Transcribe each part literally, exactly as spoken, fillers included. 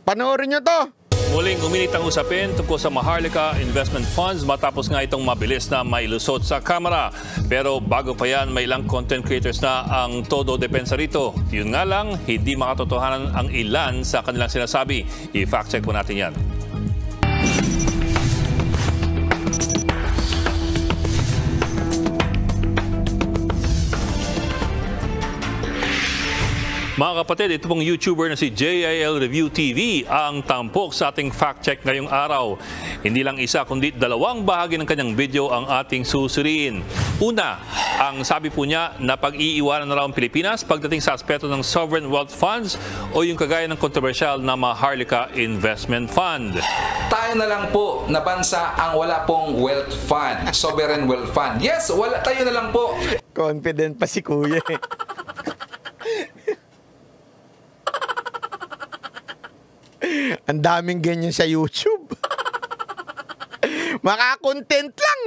Panoorin nyo to. Muling uminit ang usapin tungkol sa Maharlika Investment Funds matapos nga itong mabilis na mailusot sa kamera. Pero bago pa yan, may ilang content creators na ang todo depensa rito. Yun nga lang, hindi makatotohanan ang ilan sa kanilang sinasabi. I-fact check po natin yan. Mga kapatid, ito pong YouTuber na si J I L Review T V ang tampok sa ating fact check ngayong araw. Hindi lang isa kundi dalawang bahagi ng kanyang video ang ating susuriin. Una, ang sabi po niya na pag-iiwanan na raw ang Pilipinas pagdating sa aspeto ng sovereign wealth funds o yung kagaya ng kontrobersyal na Maharlika Investment Fund. Tayo na lang po na bansa ang wala pong wealth fund, sovereign wealth fund. Yes, wala, tayo na lang po. Confident pa si Kuya eh. Ang daming ganyan sa YouTube. Maka-content lang.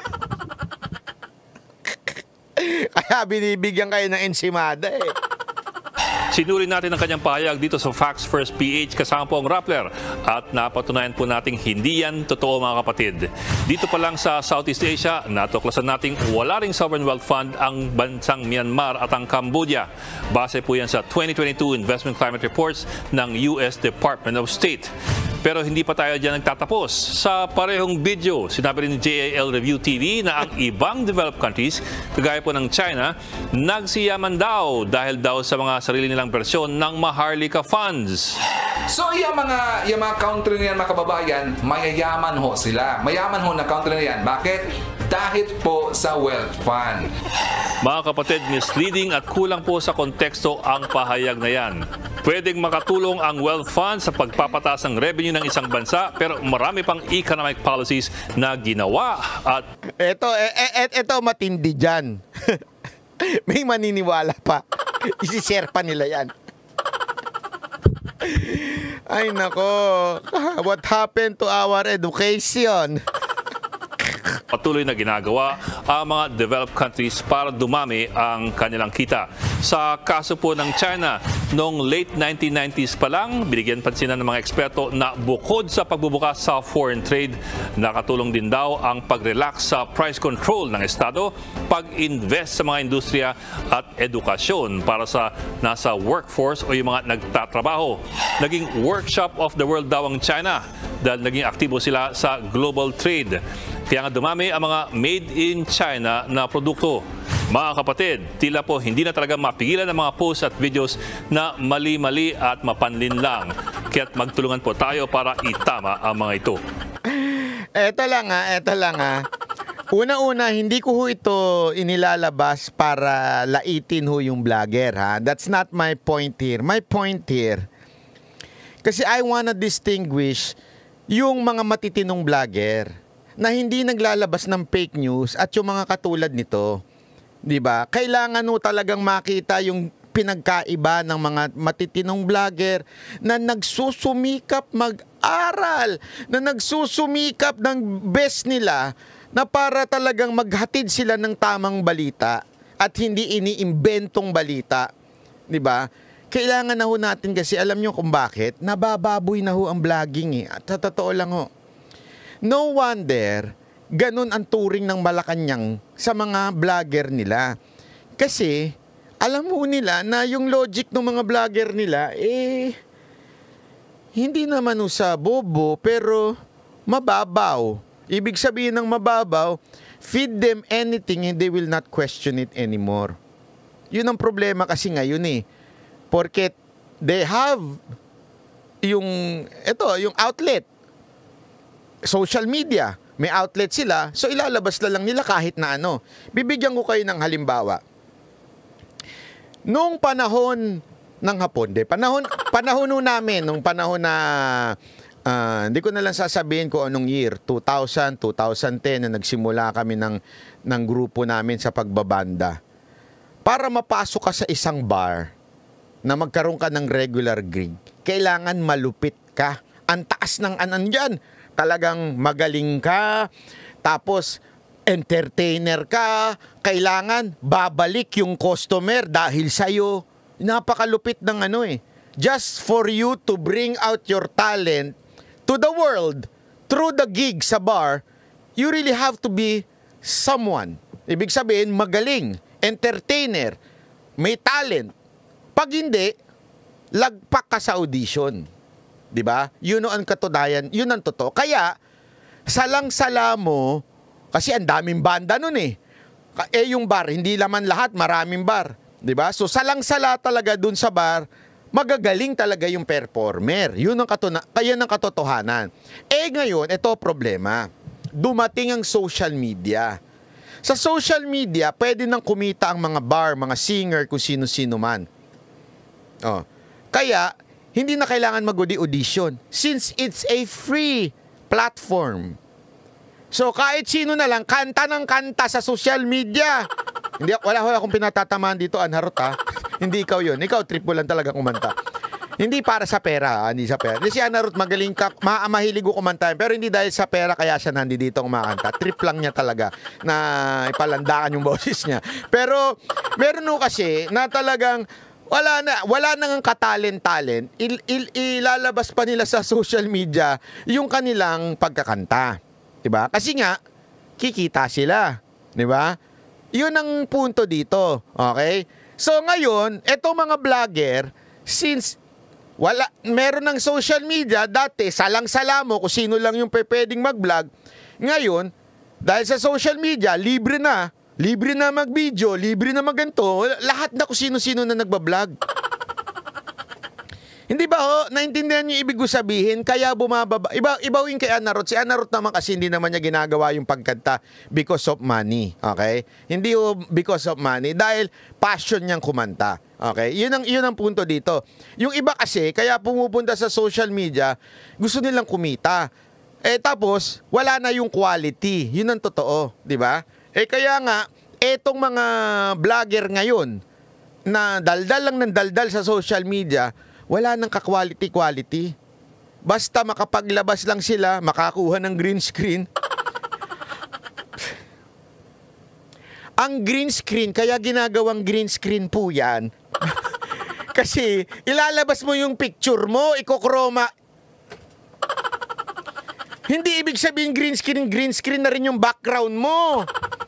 Kaya binibigyan kayo ng ensimada eh. Sinuri natin ang kanyang pahayag dito sa Facts First P H kasama po ang Rappler at napatunayan po nating hindi yan totoo mga kapatid. Dito pa lang sa Southeast Asia, natuklasan nating wala ring sovereign wealth fund ang bansang Myanmar at ang Cambodia. Base po yan sa twenty twenty-two Investment Climate Reports ng U S Department of State. Pero hindi pa tayo dyan nagtatapos. Sa parehong video, sinabi rin ni J I L Review T V na ang ibang developed countries, kagaya po ng China, nagsiyaman daw dahil daw sa mga sarili nilang bersyon ng Maharlika Funds. So, yung mga, yung mga country na yan, mga kababayan, mayayaman ho sila. Mayaman ho na country na yan. Bakit? Dahil po sa wealth fund. Mga kapatid, misleading at kulang po sa konteksto ang pahayag na yan. Pwedeng makatulong ang wealth fund sa pagpapataas ng revenue ng isang bansa pero marami pang economic policies na ginawa at... Ito, e, e, ito matindi dyan. May maniniwala pa. Isishare pa nila yan. Ay nako, what happened to our education? Patuloy na ginagawa ang mga developed countries para dumami ang kanilang kita. Sa kaso po ng China, noong late nineteen nineties pa lang, binigyan pansinan ng mga eksperto na bukod sa pagbubukas sa foreign trade, nakatulong din daw ang pag-relax sa price control ng Estado, pag-invest sa mga industriya at edukasyon para sa nasa workforce o yung mga nagtatrabaho. Naging workshop of the world daw ang China dahil naging aktibo sila sa global trade. Kaya nga dumami ang mga made in China na produkto. Mga kapatid, tila po hindi na talaga mapigilan ang mga posts at videos na mali-mali at mapanlin lang. Kaya't magtulungan po tayo para itama ang mga ito. Eto lang ha, eto lang ha. Una-una, hindi ko ho ito inilalabas para laitin ho yung vlogger ha. That's not my point here. My point here, kasi I wanna distinguish yung mga matitinong vlogger na hindi naglalabas ng fake news at yung mga katulad nito. 'Di ba? Kailangan no talagang makita yung pinagkaiba ng mga matitinong vlogger na nagsusumikap mag-aral, na nagsusumikap ng best nila na para talagang maghatid sila ng tamang balita at hindi iniimbentong balita. 'Di ba? Kailangan na ho natin kasi alam nyo kung bakit nabababoy na ho ang vlogging eh. At sa totoo lang ho. No wonder, ganun ang turing ng Malacanang sa mga vlogger nila. Kasi, alam mo nila na yung logic ng mga vlogger nila, eh, hindi naman sa bobo, pero mababaw. Ibig sabihin ng mababaw, feed them anything and they will not question it anymore. Yun ang problema kasi ngayon eh. Porque they have yung, ito, yung outlet. Social media, may outlet sila, so ilalabas na lang nila kahit na ano. Bibigyan ko kayo ng halimbawa. Noong panahon ng Hapon, de, panahon, panahon nun namin, nung panahon na, uh, hindi ko na lang sasabihin ko anong year, two thousand, two thousand ten, na nagsimula kami ng, ng grupo namin sa pagbabanda. Para mapasok ka sa isang bar, na magkaroon ka ng regular gig, kailangan malupit ka. Ang taas ng anan dyan. Talagang magaling ka, tapos entertainer ka, kailangan babalik yung customer dahil sa'yo. Napakalupit ng ano eh. just for you to bring out your talent to the world through the gig sa bar, you really have to be someone. Ibig sabihin, magaling, entertainer, may talent. Pag hindi, lagpak ka sa audition. 'Di ba? Yun ang katunayan, yun ang totoo. Kaya, salang-sala mo, kasi ang daming banda nun eh. Eh yung bar, hindi naman lahat, maraming bar. 'Di ba? So salang-sala talaga dun sa bar, magagaling talaga yung performer. Yun ang katuna kaya ng katotohanan. Eh ngayon, ito problema. Dumating ang social media. Sa social media, pwede nang kumita ang mga bar, mga singer, kung sino-sino man. Oh. Kaya, hindi na kailangan mag-audition since it's a free platform. So, kahit sino na lang, kanta ng kanta sa social media. Hindi, wala ko akong pinatatamaan dito, Anharot ha. Hindi ikaw yun. Ikaw, trip mo lang talaga kumanta. Hindi para sa pera, ha? Hindi sa pera. Hindi si Anharot magaling ka, ma mahilig ko kumanta. Pero hindi dahil sa pera, kaya siya nandito kumakanta. Trip lang niya talaga na ipalandakan yung boses niya. Pero, meron no kasi na talagang wala na, wala nang katalent-talent. Il, il, ilalabas pa nila sa social media yung kanilang pagkakanta. Diba? Kasi nga, kikita sila. Diba? Yun ang punto dito. Okay? So ngayon, etong mga vlogger, since wala, meron ng social media, dati salang-sala mo kung sino lang yung pwedeng mag-vlog. Ngayon, dahil sa social media, libre na. Libre na mag-video, libre na mag-ganto. Lahat na kung sino-sino na nagbablog. Hindi ba ho, naintindihan niyo ibig ko sabihin, kaya bumababa. Iba, ibawin kay Anharot. Si Anharot naman kasi hindi naman niya ginagawa yung pagkanta because of money. Okay? Hindi ho because of money. Dahil passion niyang kumanta. Okay? Yun ang, yun ang punto dito. Yung iba kasi, kaya pumupunta sa social media, gusto nilang kumita. Eh tapos, wala na yung quality. Yun ang totoo. Di ba? Eh kaya nga, etong mga vlogger ngayon, na daldal lang ng daldal sa social media, wala nang ka-quality-quality. Basta makapaglabas lang sila, makakuha ng green screen. Ang green screen, kaya ginagawang green screen po yan. Kasi ilalabas mo yung picture mo, ikokroma. Hindi ibig sabihin green screen, green screen na rin yung background mo.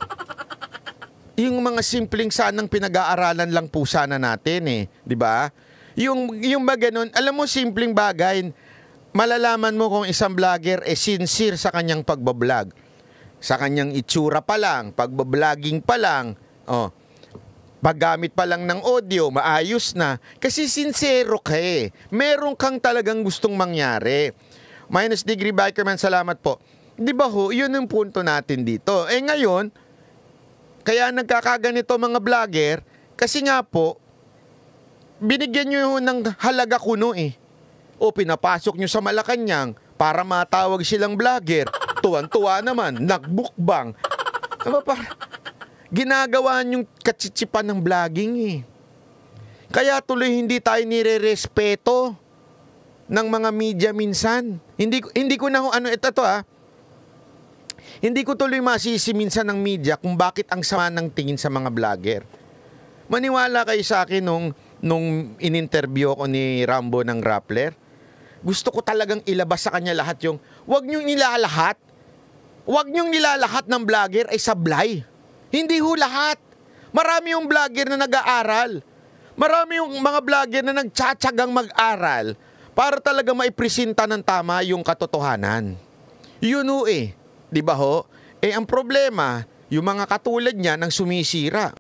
Yung mga simpleng sanang pinag-aaralan lang po sana natin eh, di ba? Yung, yung ba ganun, alam mo, simpleng bagay, malalaman mo kung isang vlogger eh sincere sa kanyang pagbablog. Sa kanyang itsura pa lang, pagbabloging pa lang, oh, paggamit pa lang ng audio, maayos na. Kasi sincero ka eh. Meron kang talagang gustong mangyari. Minus Degree Bikerman, salamat po. Di ba ho, yun yung punto natin dito. Eh ngayon, kaya nagkakaganito mga vlogger, kasi nga po, binigyan nyo ng halaga kuno eh. O pinapasok nyo sa Malacanang para matawag silang vlogger. Tuwan-tuwa naman, nagbukbang. Diba, para, ginagawa nyong katsitsipan ng vlogging eh. Kaya tuloy hindi tayo nire-respeto ng mga media minsan. Hindi, hindi ko na, ano, ito to ah. Hindi ko tuloy masisi minsan ng media kung bakit ang sama ng tingin sa mga vlogger. Maniwala kayo sa akin nung nung in-interview ko ni Rambo ng Rappler, gusto ko talagang ilabas sa kanya lahat yung, wag niyong nilalahat. Wag niyong nilalahat ng vlogger ay sablay. Hindi ho lahat. Marami yung vlogger na nag-aaral. Marami yung mga vlogger na nagtsatsagang mag-aral para talaga maipresenta ng tama yung katotohanan. Yun ho eh. Di ba ho? Eh ang problema, yung mga katulad niya nang sumisira.